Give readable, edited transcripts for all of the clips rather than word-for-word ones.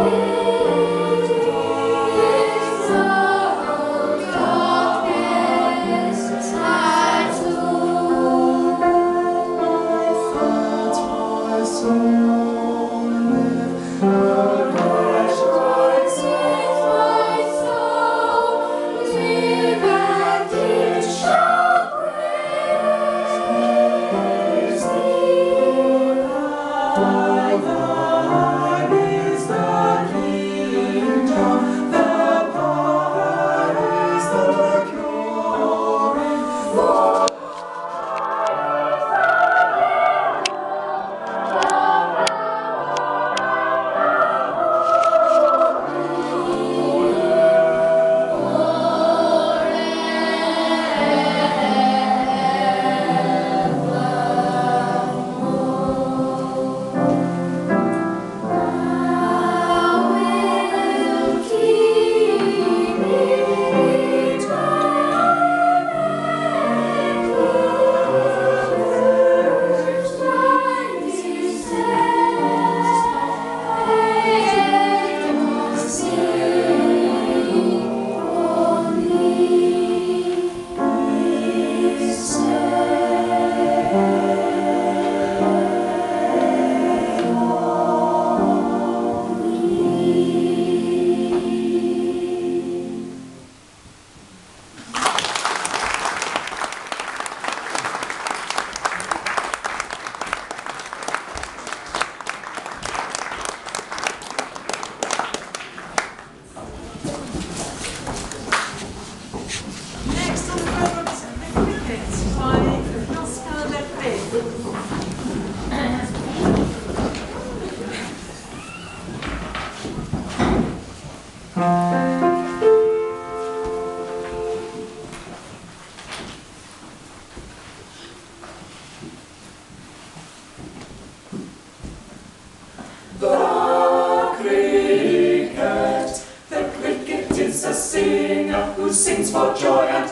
who sings for joy and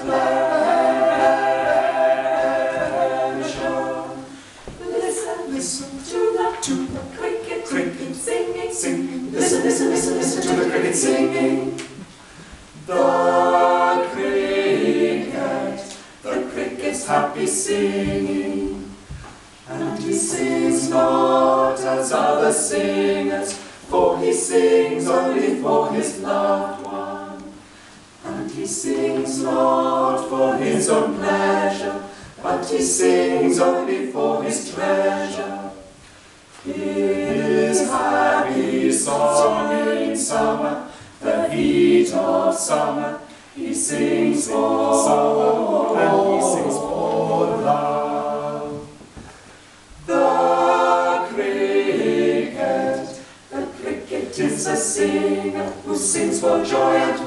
pleasure. Listen, listen to the cricket, cricket singing, singing. Listen, listen, listen, listen to the cricket singing. The cricket's happy singing. And he sings not as other singers, for he sings only for his loved one. And he sings not for his own pleasure, but he sings only for his treasure. His happy song in summer, the heat of summer, he sings for, and he sings for love. The cricket is a singer who sings for joy and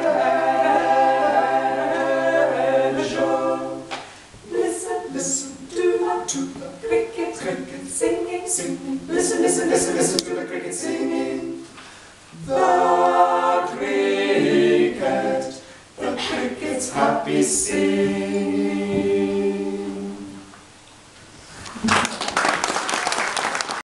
pleasure. Listen, listen to the cricket, cricket singing, singing. Listen, listen, listen, listen to the cricket singing. The cricket's happy singing.